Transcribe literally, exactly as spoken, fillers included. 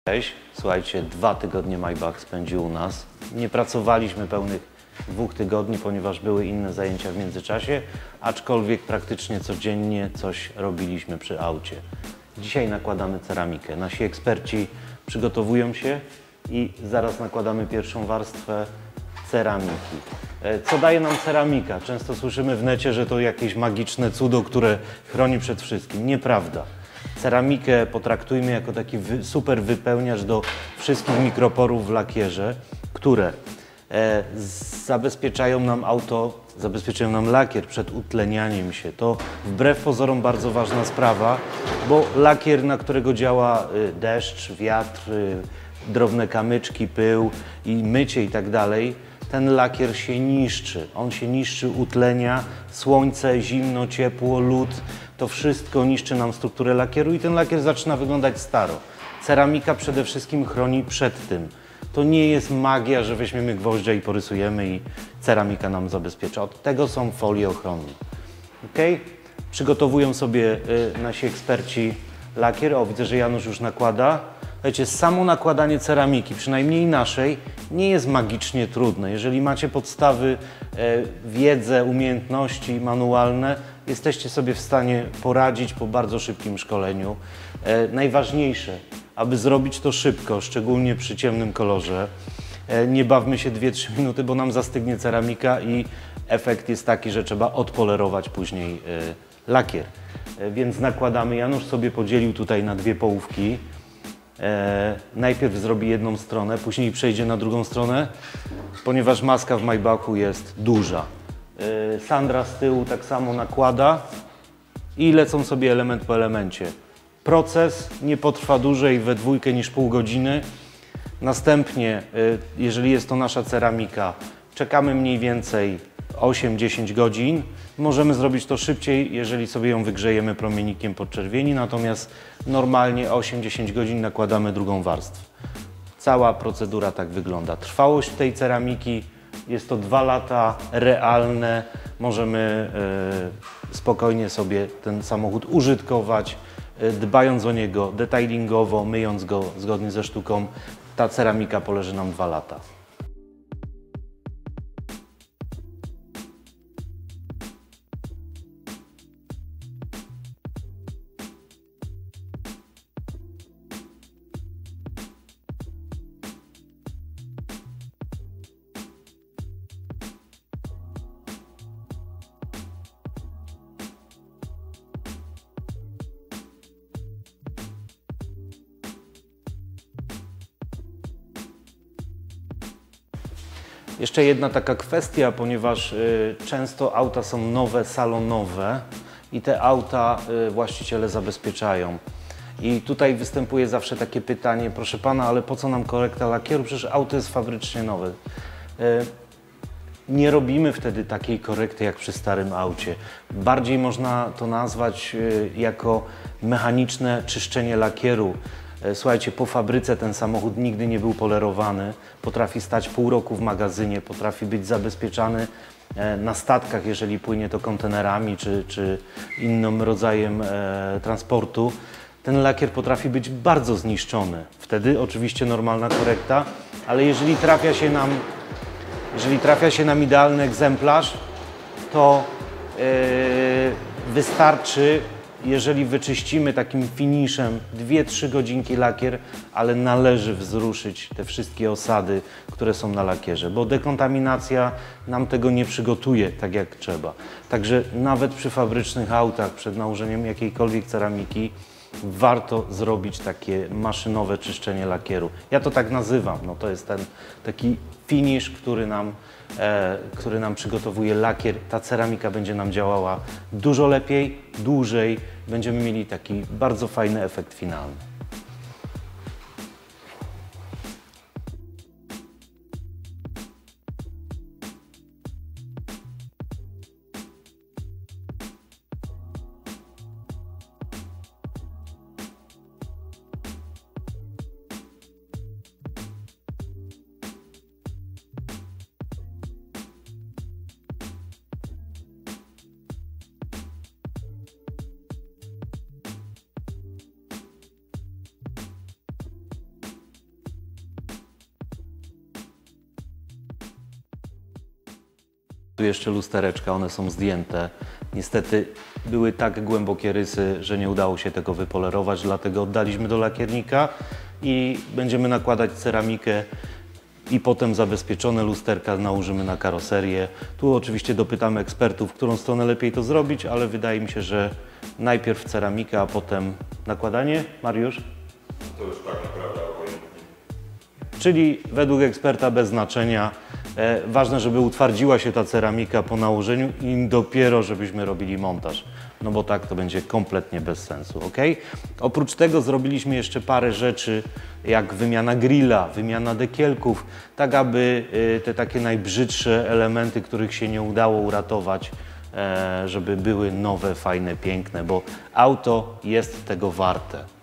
Cześć, słuchajcie, dwa tygodnie Maybach spędził u nas. Nie pracowaliśmy pełnych dwóch tygodni, ponieważ były inne zajęcia w międzyczasie, aczkolwiek praktycznie codziennie coś robiliśmy przy aucie. Dzisiaj nakładamy ceramikę. Nasi eksperci przygotowują się i zaraz nakładamy pierwszą warstwę ceramiki. Co daje nam ceramika? Często słyszymy w necie, że to jakieś magiczne cudo, które chroni przed wszystkim. Nieprawda. Ceramikę potraktujmy jako taki wy, super wypełniacz do wszystkich mikroporów w lakierze, które e, zabezpieczają nam auto, zabezpieczają nam lakier przed utlenianiem się. To wbrew pozorom bardzo ważna sprawa, bo lakier, na którego działa y, deszcz, wiatr, y, drobne kamyczki, pył i mycie i tak dalej, ten lakier się niszczy. On się niszczy, utlenia, słońce, zimno, ciepło, lód. To wszystko niszczy nam strukturę lakieru i ten lakier zaczyna wyglądać staro. Ceramika przede wszystkim chroni przed tym. To nie jest magia, że weźmiemy gwoździa i porysujemy i ceramika nam zabezpiecza. Od tego są folie ochronne. Okay? Przygotowują sobie y, nasi eksperci lakier. O, widzę, że Janusz już nakłada. Wiecie, samo nakładanie ceramiki, przynajmniej naszej, nie jest magicznie trudne. Jeżeli macie podstawy, e, wiedzę, umiejętności manualne, jesteście sobie w stanie poradzić po bardzo szybkim szkoleniu. E, najważniejsze, aby zrobić to szybko, szczególnie przy ciemnym kolorze, e, nie bawmy się dwie trzy minuty, bo nam zastygnie ceramika i efekt jest taki, że trzeba odpolerować później e, lakier. E, więc nakładamy. Janusz sobie podzielił tutaj na dwie połówki. E, najpierw zrobi jedną stronę, później przejdzie na drugą stronę, ponieważ maska w Maybachu jest duża. E, Sandra z tyłu tak samo nakłada i lecą sobie element po elemencie. Proces nie potrwa dłużej we dwójkę niż pół godziny. Następnie, e, jeżeli jest to nasza ceramika, czekamy mniej więcej osiem dziesięć godzin. Możemy zrobić to szybciej, jeżeli sobie ją wygrzejemy promiennikiem podczerwieni, natomiast normalnie osiem dziesięć godzin nakładamy drugą warstwę. Cała procedura tak wygląda. Trwałość tej ceramiki jest to dwa lata realne. Możemy e, spokojnie sobie ten samochód użytkować, e, dbając o niego detailingowo, myjąc go zgodnie ze sztuką. Ta ceramika poleży nam dwa lata. Jeszcze jedna taka kwestia, ponieważ y, często auta są nowe, salonowe i te auta y, właściciele zabezpieczają. I tutaj występuje zawsze takie pytanie, proszę pana, ale po co nam korekta lakieru? Przecież auto jest fabrycznie nowe. Y, nie robimy wtedy takiej korekty jak przy starym aucie. Bardziej można to nazwać y, jako mechaniczne czyszczenie lakieru. Słuchajcie, po fabryce ten samochód nigdy nie był polerowany, potrafi stać pół roku w magazynie, potrafi być zabezpieczany na statkach, jeżeli płynie to kontenerami czy, czy innym rodzajem e, transportu. Ten lakier potrafi być bardzo zniszczony. Wtedy oczywiście normalna korekta, ale jeżeli trafia się nam, jeżeli trafia się nam idealny egzemplarz, to e, wystarczy, jeżeli wyczyścimy takim finiszem dwie trzy godzinki lakier, ale należy wzruszyć te wszystkie osady, które są na lakierze, bo dekontaminacja nam tego nie przygotuje tak jak trzeba. Także nawet przy fabrycznych autach, przed nałożeniem jakiejkolwiek ceramiki, warto zrobić takie maszynowe czyszczenie lakieru. Ja to tak nazywam, no to jest ten taki finish, który nam, e, który nam przygotowuje lakier. Ta ceramika będzie nam działała dużo lepiej, dłużej. Będziemy mieli taki bardzo fajny efekt finalny. Tu jeszcze lustereczka, one są zdjęte. Niestety były tak głębokie rysy, że nie udało się tego wypolerować, dlatego oddaliśmy do lakiernika i będziemy nakładać ceramikę i potem zabezpieczone lusterka nałożymy na karoserię. Tu oczywiście dopytamy ekspertów, w którą stronę lepiej to zrobić, ale wydaje mi się, że najpierw ceramikę, a potem nakładanie. Mariusz? To już tak naprawdę obojętnie. Czyli według eksperta bez znaczenia. E, ważne, żeby utwardziła się ta ceramika po nałożeniu i dopiero, żebyśmy robili montaż. No bo tak to będzie kompletnie bez sensu, ok? Oprócz tego zrobiliśmy jeszcze parę rzeczy, jak wymiana grilla, wymiana dekielków, tak aby e, te takie najbrzydsze elementy, których się nie udało uratować, e, żeby były nowe, fajne, piękne, bo auto jest tego warte.